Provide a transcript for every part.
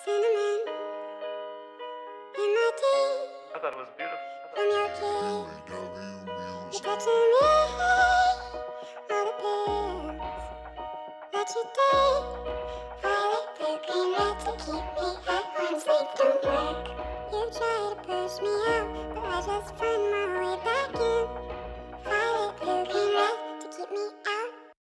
Cinnamon in my tea. I thought it was beautiful. From your kiss, you're touching me. All the pills that you take, violet, blue, green, red to keep me at home. Sleep don't work. You try to push me out, but I just find my way back in. Violet, blue, green, red to keep me out.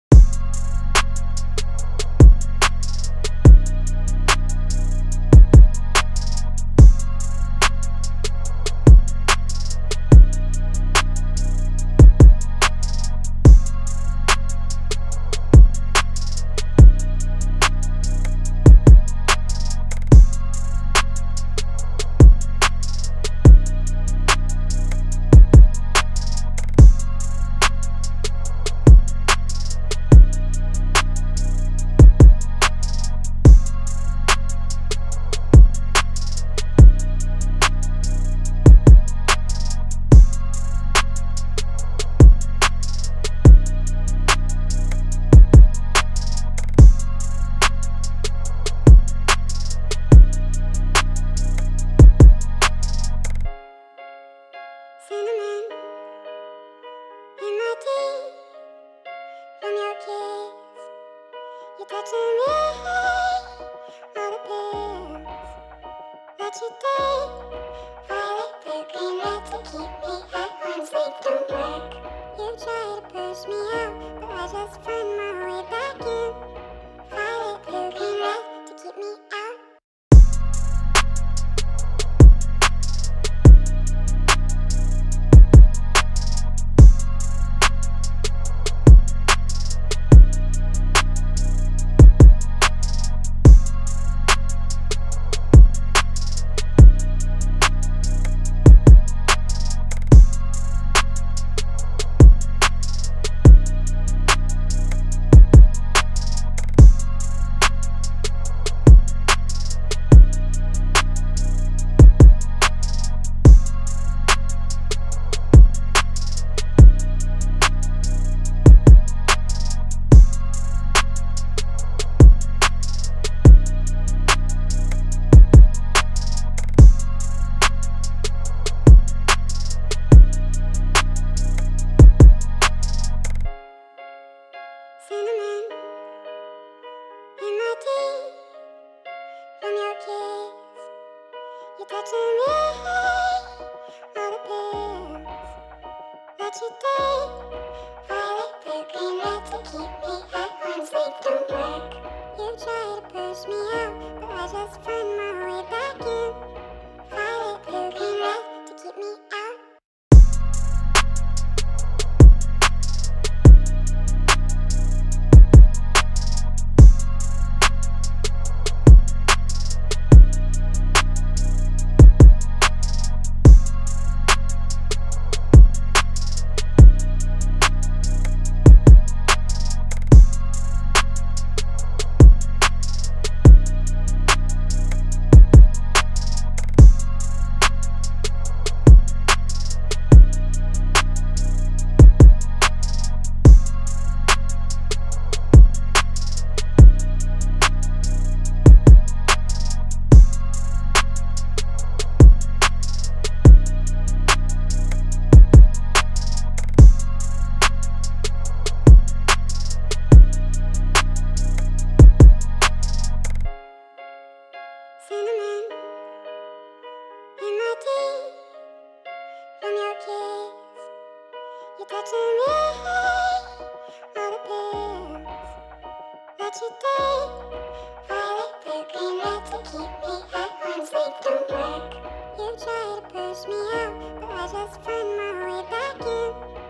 Cinnamon in my tea. From your kiss, you're touching me. All the pills that you take, violet, blue, green, red to keep me at home. Sleep don't work. You try to push me out, but I just find my way back in. Violet, blue, green, red to keep me out. Cinnamon in my tea. From your kiss, you're touching me. All the pills that you take, violet, blue, green, red to keep me at home. Sleep don't work. You try to push me out, but I just find my way back in. Violet, blue, green, red to keep me out. Cinnamon in my tea. From your kiss, you're touching me. All the pills that you take, violet, blue, green, red to keep me at home. Sleep don't work. You try to push me out, but I just find my way back in.